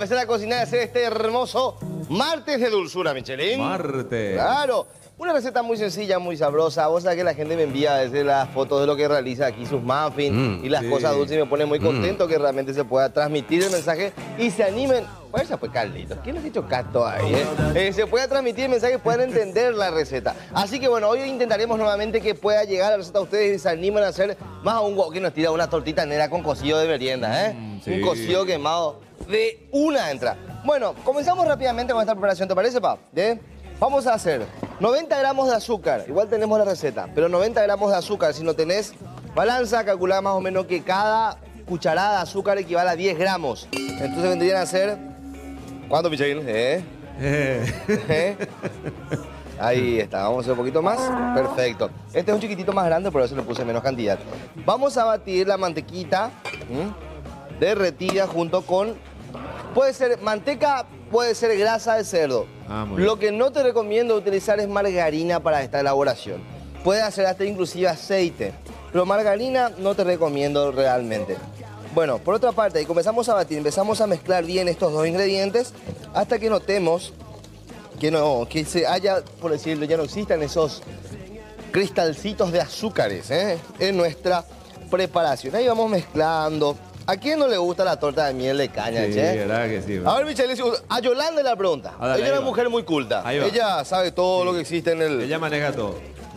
Empezar a cocinar y hacer este hermoso martes de dulzura, Michelin. Martes. Claro. Una receta muy sencilla, muy sabrosa. Vos sabés que la gente me envía a veces las fotos de lo que realiza aquí, sus muffins y las cosas dulces, y me pone muy contento que realmente se pueda transmitir el mensaje y se animen. Bueno, esa fue Carlitos. ¿Quién les ha dicho Cato ahí? Se pueda transmitir el mensaje y puedan entender la receta. Así que bueno, hoy intentaremos nuevamente que pueda llegar la receta a ustedes y se animen a hacer más aún que nos tira una tortita negra con cocido de merienda, Sí. Un cocido quemado de una entra. Bueno, comenzamos rápidamente con esta preparación, ¿te parece, Pap? Vamos a hacer 90 gramos de azúcar, igual tenemos la receta, pero 90 gramos de azúcar. Si no tenés balanza, calculá más o menos que cada cucharada de azúcar equivale a 10 gramos. Entonces vendrían a ser... ¿Cuánto, Michelin? Ahí está, vamos a hacer un poquito más. Perfecto. Este es un chiquitito más grande, por eso le puse menos cantidad. Vamos a batir la mantequita derretida junto con... Puede ser manteca, puede ser grasa de cerdo. Lo que no te recomiendo utilizar es margarina para esta elaboración. Puedes hacer hasta inclusive aceite, pero margarina no te recomiendo realmente. Bueno, por otra parte, ahí comenzamos a batir, empezamos a mezclar bien estos dos ingredientes hasta que notemos que se haya, por decirlo, ya no existan esos cristalcitos de azúcares en nuestra preparación. Ahí vamos mezclando. ¿A quién no le gusta la torta de miel de caña, Sí, che? verdad que sí. A ver, Michelin, a Yolanda la pregunta. Dale, Ella es una va. mujer muy culta. Ahí va. Ella sabe todo lo que existe en el... Ella maneja todo.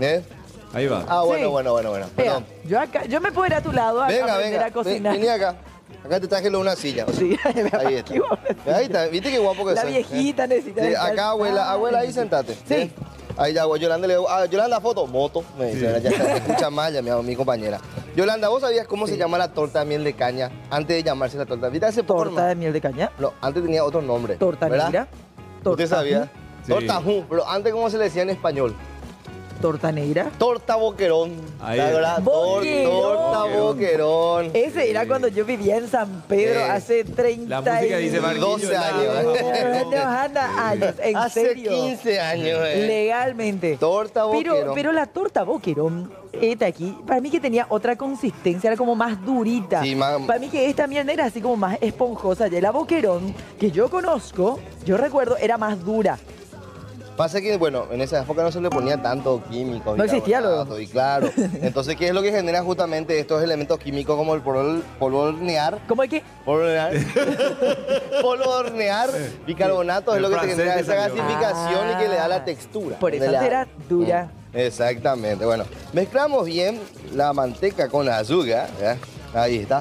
Ahí va. Ah, bueno, Sí. bueno. Vea, Perdón. yo me puedo ir a tu lado a aprender a cocinar. Vení acá. Acá te traje una silla. Sí, Ahí está. Ahí está. ¿Viste qué guapo que La soy? viejita necesita Sí, estar- acá, abuela, ahí sentate. Sí. Ahí ya, Yolanda le digo, Yolanda, foto, moto. Me dice, ya está, escucha mal, ya mi compañera. Yolanda, ¿vos sabías cómo se llama la torta de miel de caña antes de llamarse la torta? ¿Viste hace poco Torta nomás? de miel de caña, No, antes tenía otro nombre. torta ¿verdad? negra, ¿Usted sabía? Sí. Torta pero antes, ¿cómo se le decía en español? torta negra. Torta boquerón. Ahí. ¿La verdad? Boquerón. Torta boquerón. Ese era cuando yo vivía en San Pedro hace 30 La música dice Marquillo. 12 años. años, en Hace serio. 15 años. Legalmente. Torta boquerón. Pero la torta boquerón, esta aquí, para mí que tenía otra consistencia, era como más durita. Sí, más- Para mí que esta mierda era así como más esponjosa. Ya la boquerón, que yo conozco, yo recuerdo, era más dura. Pasa que, bueno, en esa época no se le ponía tanto químicos. No existía bicarbonato, y claro. Entonces, ¿qué es lo que genera justamente estos elementos químicos como el polvo de hornear? ¿Cómo es que? Polvo de hornear. Polvo de hornear, bicarbonato es El lo que te francés genera te esa salió. gasificación y que le da la textura. Por eso Le da- era dura. Exactamente. Bueno, mezclamos bien la manteca con la azúcar. ¿Ya? Ahí está.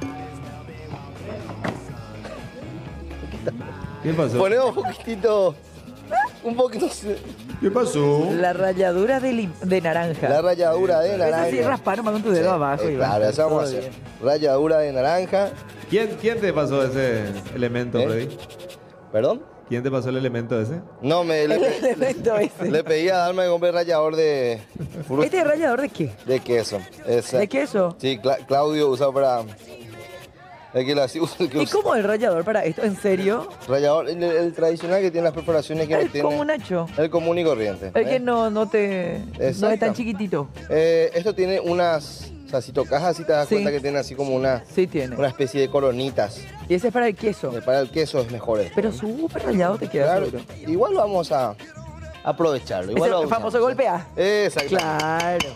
¿Qué pasó? Ponemos un poquito ¿Qué pasó? La ralladura de naranja. la ralladura de naranja. Eso sí, raspar nomás con tu dedo abajo. y va. Claro, eso vamos a Todo hacer. bien. Ralladura de naranja. ¿Quién te pasó ese elemento, Freddy? ¿Perdón? ¿Quién te pasó el elemento ese? No, El elemento ese. le pedí a darme de comprar rallador de ¿Este es rallador de qué? de queso. Ese. ¿De queso? Sí, Claudio usa para... El que la, usa, el que ¿Y usa. cómo el rallador para esto? ¿En serio? Rallador, el tradicional que tiene las preparaciones que no El tiene... como Nacho. El común y corriente. El que no es Exacto. tan chiquitito. Esto tiene unas... O sea, si tocas así te das Sí. cuenta que tiene así como una Sí tiene. especie de coronitas. Y ese es para el queso. Para el queso es mejor esto. Pero súper rallado te queda Claro, seguro. igual vamos a aprovecharlo. Es Igual lo el usamos. famoso golpe A. Exacto. Claro.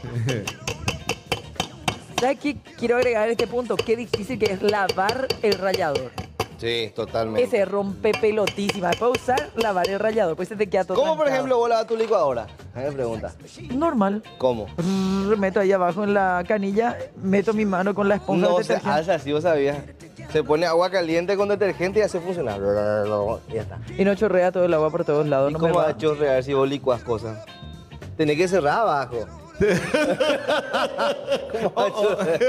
¿Sabes qué? Quiero agregar este punto. Qué difícil que es lavar el rallador. Sí, totalmente. Ese rompe pelotísima. Después usar, lavar el rallador. Pues se te queda todo ¿Cómo, por trancado. ejemplo, vos lavas tu licuadora? A ver, pregunta. Normal. ¿Cómo? Meto ahí abajo en la canilla, meto mi mano con la esponja No de se detergente. hace así, vos sabías. Se pone agua caliente con detergente y hace funcionar. Y ya está. Y no chorrea todo el agua por todos lados. ¿Y No me cómo va. va a chorrear si vos licuas cosas? Tenés que cerrar abajo. ¿Cómo va a chorrear?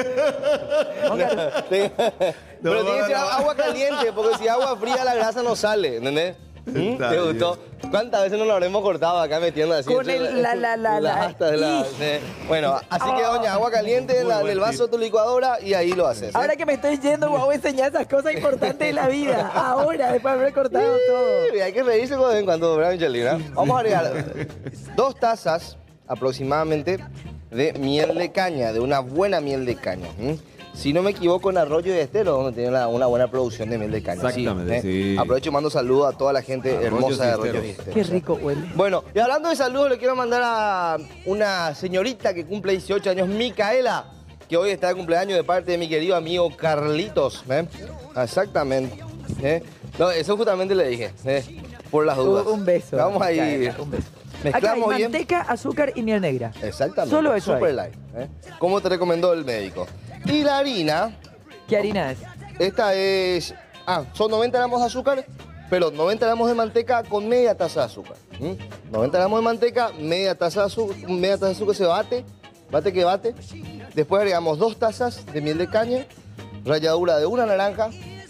Pero tiene que ser agua caliente, porque si agua fría la grasa no sale, ¿entendés? Está ¿Te bien. gustó? ¿Cuántas veces nos lo habremos cortado acá metiendo así? Con entre el las astas de la... Sí. Bueno, así que, doña, agua caliente en, Muy en buen el vaso de tu licuadora y ahí lo haces. Ahora que me estoy yendo, voy a enseñar esas cosas importantes de la vida. Ahora, después de haber cortado todo. Sí, hay que reírse de vez en cuando, ¿verdad, Michelina? Vamos a agregar 2 tazas aproximadamente de miel de caña, de una buena miel de caña. si no me equivoco, en Arroyo y Estero, donde tiene una buena producción de miel de caña. Exactamente, sí. Aprovecho y mando saludos a toda la gente Arroyos hermosa de y Arroyo y Esteros. Estero. Qué rico huele. Bueno, y hablando de saludos, le quiero mandar a una señorita que cumple 18 años, Micaela, que hoy está de cumpleaños de parte de mi querido amigo Carlitos. Exactamente. No, eso justamente le dije, por las dudas. Un beso. Vamos a ir. Micaela, un beso. Acá hay Mezclamos bien. manteca, azúcar y miel negra. Exactamente. Solo eso Super hay. light. Como te recomendó el médico. Y la harina, ¿Qué harina es? esta es... son 90 gramos de azúcar, pero 90 gramos de manteca con media taza de azúcar. 90 gramos de manteca, media taza de azúcar, se bate, bate que bate. Después agregamos 2 tazas de miel de caña, ralladura de una naranja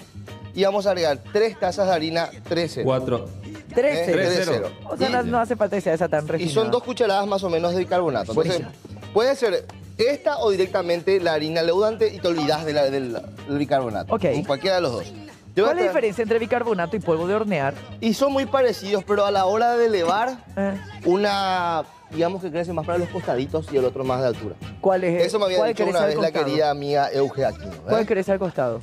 y vamos a agregar 3 tazas de harina 3-0. 4. 13. 3-0. O sea, no hace falta que sea esa tan Y refinada. son 2 cucharadas más o menos de bicarbonato. Entonces, Buenísimo. puede ser esta o directamente la harina leudante y te olvidas del bicarbonato. Ok. Cualquiera de los dos. Yo voy ¿Cuál es a la tra- diferencia entre bicarbonato y polvo de hornear? Y son muy parecidos, pero a la hora de elevar, Eh, una, digamos que crece más para los costaditos y el otro más de altura. ¿Cuál es? Eso me había ¿Cuál dicho crece una al vez la costado? querida amiga Euge Aquino. ¿Cuál crece al costado?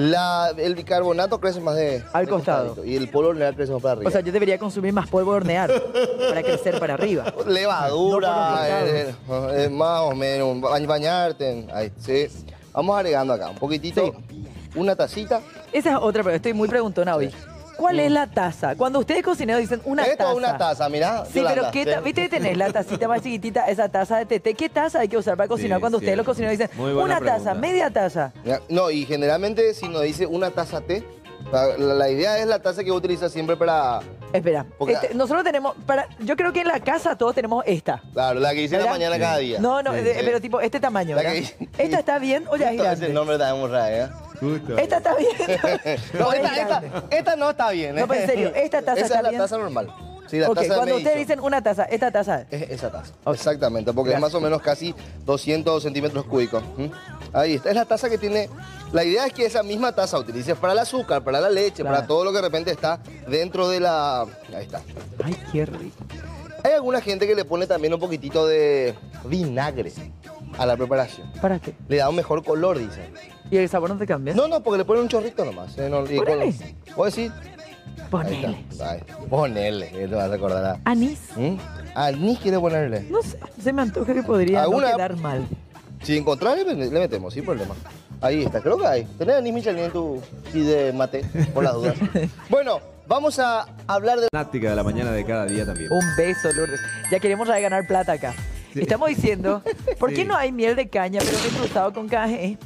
El bicarbonato crece más Al de costado. costadito y el polvo hornear crece más para arriba. O sea, yo debería consumir más polvo de hornear para crecer para arriba. Levadura, No por más o menos, bañarte. Ahí, sí. Vamos agregando acá un poquitito, una tacita. Esa es otra, pero estoy muy preguntona hoy. ¿Cuál es la taza? Cuando ustedes cocineros dicen una Esto taza. es una taza, mirá. Sí, Yolanda, pero ¿qué ¿sí? viste que tenés la tacita más chiquitita, esa taza de té? ¿Qué taza hay que usar para cocinar Sí, cuando ustedes cierto. los cocineros dicen Muy buena una taza, pregunta. media taza? Mira, no, y generalmente si nos dice una taza té, la idea es la taza que utiliza siempre para... Espera, Porque- nosotros tenemos, yo creo que en la casa todos tenemos esta. Claro, la que dice la ¿Verdad? mañana cada día. No, no, Sí, pero tipo este tamaño, La ¿verdad? que- ¿Esta está bien o ya es Justo ese grande? nombre también ¿eh? Justo. ¿Esta está bien? No, ¿O es esta grande? no está bien. No, pero en serio, ¿esta taza Esa está es la bien? taza normal. Sí, la Ok, taza de cuando ustedes medición. dicen una taza, esta taza es. Es esa taza. Ok. Exactamente, porque Gracias. es más o menos casi 200 centímetros cúbicos. Ahí está. Es la taza que tiene... La idea es que esa misma taza utilices para el azúcar, para la leche, Claro. para todo lo que de repente está dentro de la... Ahí está. Ay, qué rico. Hay alguna gente que le pone también un poquitito de vinagre a la preparación. ¿Para qué? Le da un mejor color, dicen. ¿Y el sabor no te cambia? No, porque le ponen un chorrito nomás. No, y Ponele. ¿Puedo decir? Ponele. Ahí está. Ahí. Ponele, que te vas a recordar. Anís. Anís quiere ponerle. No sé, se me antoja que podría no ¿Alguna- quedar mal. Si encontrar, le metemos, sin problema. Ahí está, creo que hay. ¿Tenés anís Michelin en tu kit de mate? Por las dudas. Bueno, vamos a hablar de... Fanática de la mañana de cada día también. Un beso, Lourdes. Ya queremos ganar plata acá. Sí. Estamos diciendo, ¿por qué Sí. no hay miel de caña, pero cruzado con café?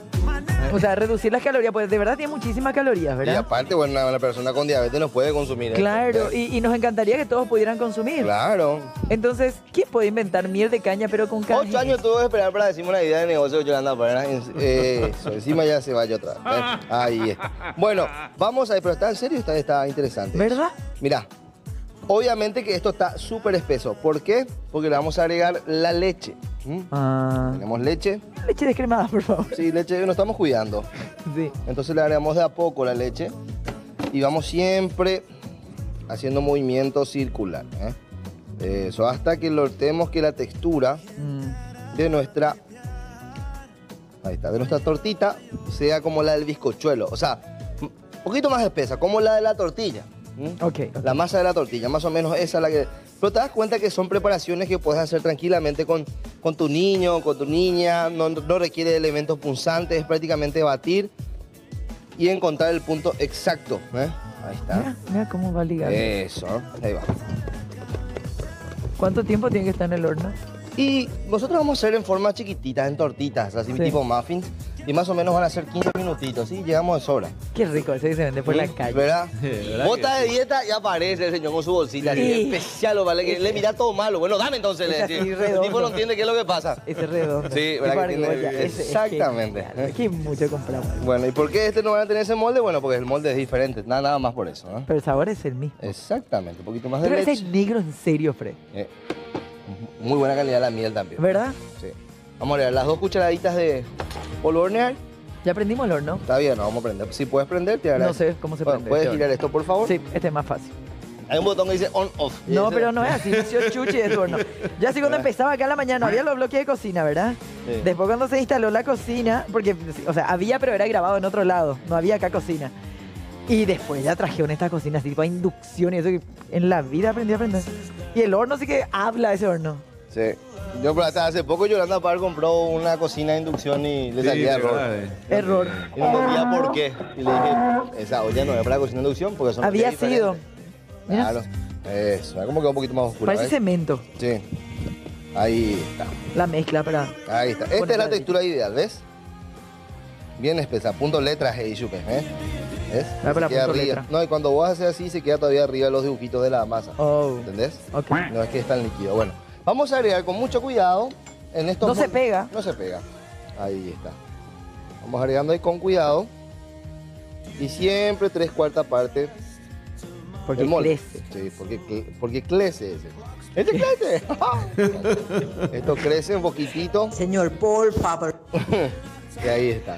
O sea, reducir las calorías, pues de verdad tiene muchísimas calorías, Y ¿verdad? aparte, bueno, una persona con diabetes no puede consumir esto. Claro, y nos encantaría que todos pudieran consumir. Claro. Entonces, ¿quién puede inventar miel de caña, pero con café? 8 años tuve que esperar para decirme una idea de negocio, Yolanda, para eso, encima ya se vaya otra vez. Ahí está. Bueno, vamos a ver, pero está en serio, está interesante. ¿Verdad? Mira, obviamente que esto está súper espeso. ¿Por qué? Porque le vamos a agregar la leche. Tenemos leche. Leche descremada, por favor. Sí, leche que nos estamos cuidando. Sí. Entonces le agregamos de a poco la leche y vamos siempre haciendo movimiento circular. Eso, hasta que logremos que la textura de nuestra... Ahí está, de nuestra tortita sea como la del bizcochuelo. O sea, un poquito más espesa, como la de la tortilla. Ok. La masa de la tortilla, más o menos esa es la que... Pero te das cuenta que son preparaciones que puedes hacer tranquilamente con tu niño, con tu niña, no requiere de elementos punzantes, es prácticamente batir y encontrar el punto exacto. Ahí está. Mira cómo va ligado. Eso, ahí va. ¿Cuánto tiempo tiene que estar en el horno? Y nosotros vamos a hacer en forma chiquitita, en tortitas, así Sí. tipo muffins, y más o menos van a ser 15 minutitos, ¿sí? Llegamos de sobra. Qué rico, ese que se vende por la ¿Sí? calle. ¿Verdad? ¿Verdad Bota que de dieta y aparece el señor con su bolsita. Sí. así, especial, ¿o vale? Que le mira todo malo. Bueno, dame entonces. Es Le así, decía. El redondo. tipo no entiende qué es lo que pasa. Ese redondo. Sí, ¿verdad Tipo que tiene- argolla, ese es exactamente. genial. Es que mucho compramos. Bueno, ¿y por qué este no van a tener ese molde? Bueno, porque el molde es diferente. Nada más por eso, ¿no? Pero el sabor es el mismo. Exactamente. Un poquito más de Pero ese leche. es negro en serio, Fred. Muy buena calidad la miel también. ¿Verdad? Sí. Vamos a agregar las 2 cucharaditas de polvo de hornear. Ya prendimos el horno. Está bien, no vamos a prender. Si puedes prender, te agradezco. No sé cómo se Bueno, prende. ¿puedes este girar horno. esto, por favor? Sí, este es más fácil. Hay un botón que dice on-off. No, pero no es así, nació Chuchi de tu horno. Yo así cuando empezaba acá en la mañana, había los bloques de cocina, ¿verdad? Sí. Después cuando se instaló la cocina, porque, o sea, había, pero era grabado en otro lado, no había acá cocina. Y después ya trajeron estas cocinas así, tipo a inducción y eso que en la vida aprendí a aprender. Y el horno sí que habla ese horno. Sí. Yo hasta hace poco Yolanda Par compró una cocina de inducción y le salía error. Error. Y no entendía por qué. Y le dije, esa olla no es para cocina de inducción porque son Había materias sido. diferentes. Mira. Claro. Eso. Es como que un poquito más oscuro. Parece ¿ves? cemento, Sí. Ahí está. la mezcla para... Ahí está. Esta es la textura ideal, ¿ves? Bien espesa. Punto letras, Chupe, ¿eh? ¿Ves? Ah, para Se queda punto arriba. letra. No, y cuando vos haces así, se queda todavía arriba los dibujitos de la masa. Oh. ¿Entendés? Ok. No es que es tan líquido. Bueno, vamos a agregar con mucho cuidado en estos... No se pega. No se pega. Ahí está. Vamos agregando ahí con cuidado. Y siempre 3/4 parte Porque del molde. crece. Sí, porque crece ese. ¡Este crece! Esto crece un poquitito. Señor, por favor. Y ahí está.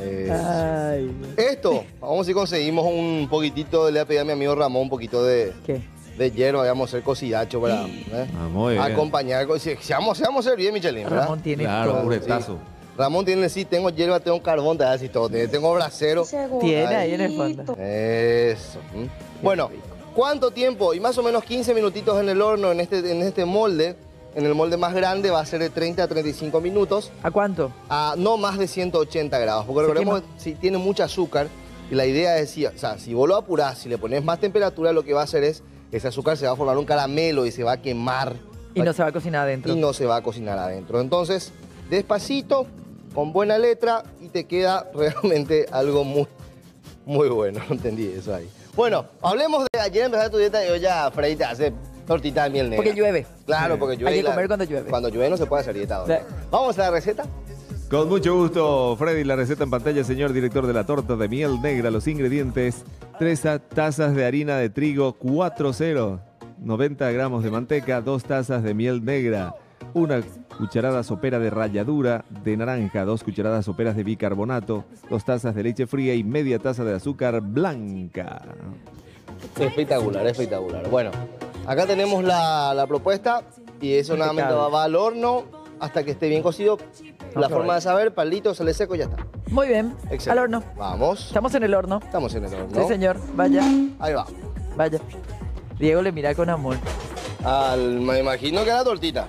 Ay, Esto, vamos a ver si conseguimos un poquitito, le voy a pedir a mi amigo Ramón un poquito de hierba, vamos a hacer cocidacho para Ah, muy bien. acompañar. Si vamos a hacer bien, Michelin, ¿verdad? Ramón tiene Claro, todo. puretazo. Ramón tiene, sí, tengo hierba, tengo carbón, te así todo, tengo brasero. Tiene ahí en el fondo. Eso. Bueno, ¿cuánto tiempo? Y más o menos 15 minutitos en el horno, en este molde. En el molde más grande va a ser de 30 a 35 minutos. ¿A cuánto? A no más de 180 grados. Porque Se recordemos que si tiene mucho azúcar, y la idea es, si vos lo apurás, si le pones más temperatura, lo que va a hacer es, ese azúcar se va a formar un caramelo y se va a quemar. Y no se va a cocinar adentro. Y no se va a cocinar adentro. Entonces, despacito, con buena letra, y te queda realmente algo muy, muy bueno. No entendí eso ahí. Bueno, hablemos de ayer empezaste tu dieta y hoy ya Freddy te hace tortita de miel negra. Porque llueve. Claro, porque llueve. Hay que y comer cuando llueve. Cuando llueve no se puede hacer dieta. ¿No? Sí. Vamos a la receta. Con mucho gusto, Freddy, la receta en pantalla, señor director de la torta de miel negra. Los ingredientes: 3 tazas de harina de trigo 4-0, 90 gramos de manteca, 2 tazas de miel negra, 1 cucharada sopera de ralladura de naranja, 2 cucharadas soperas de bicarbonato, 2 tazas de leche fría y media taza de azúcar blanca. Espectacular, espectacular. Bueno, acá tenemos la propuesta y eso nuevamente Impecable. va al horno hasta que esté bien cocido. La forma de saber, palito, sale seco y ya está. Muy bien. Excelente. Al horno. Vamos. Estamos en el horno. Estamos en el horno. Sí, señor. Vaya, Ahí va. vaya. Diego le mira con amor. Me imagino que la tortita.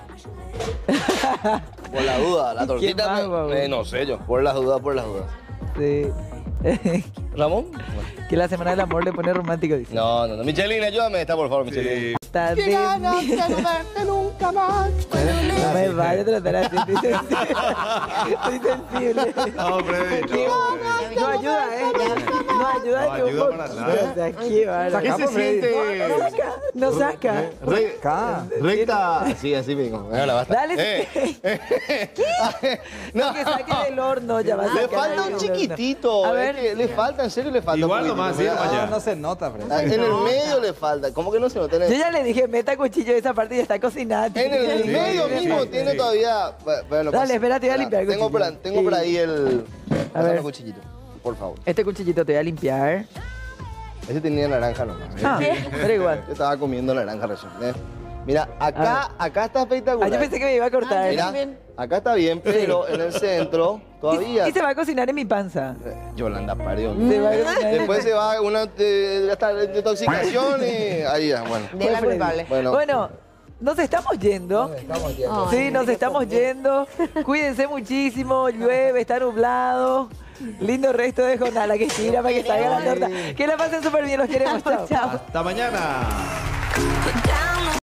Por la duda, la ¿Y quién tortita. más, guau? No sé yo, por las dudas, por las dudas. Sí. ¿Ramón? Que la semana del amor le pone romántico, dice. No. Michelin, ayúdame esta, por favor, Michelin. Está de verte nunca más. No me vaya a tratar así. Estoy sensible. No, Freddy, No ayuda, ¿eh? No ayuda No ni un ayuda poco. para nada. O sea, qué bárbaro. ¿Qué se siente? No saca. Recta. Sí, así mismo. Bueno, basta. Dale. No, Que saque del horno, ya va a le sacar falta un del horno. chiquitito. A es ver. que le falta, en serio le falta. Igual un nomás, poquitito, sí, mira. nomás ya. No se nota, Fred. En el medio le falta. ¿Cómo que no se nota? Yo ya le dije, meta cuchillo de esa parte y está cocinada. En el Sí, medio sí, mismo sí, tiene sí. todavía. Bueno, Dale, espérate, voy a limpiar el Tengo cuchillo. tengo por ahí el. A ver. el cuchillito, por favor. Este cuchillito te voy a limpiar. Ese tenía naranja nomás. Ah, pero igual. Yo estaba comiendo naranja recién. Mira, acá está Ah, espectacular. yo pensé que me iba a cortar. Mira, acá está bien, pero en el centro todavía. Y se va a cocinar en mi panza. Yolanda parió. Se va a cocinar en mi Después se va una hasta detoxicación y ahí ya, bueno. De la Freddy. culpable. Bueno. Nos estamos yendo. Ay, Sí, nos estamos yendo. Cuídense muchísimo. Llueve, está nublado. Lindo resto de jornada que tira para que salga la torta. Que la pasen súper bien. Los queremos. Chao. Hasta mañana.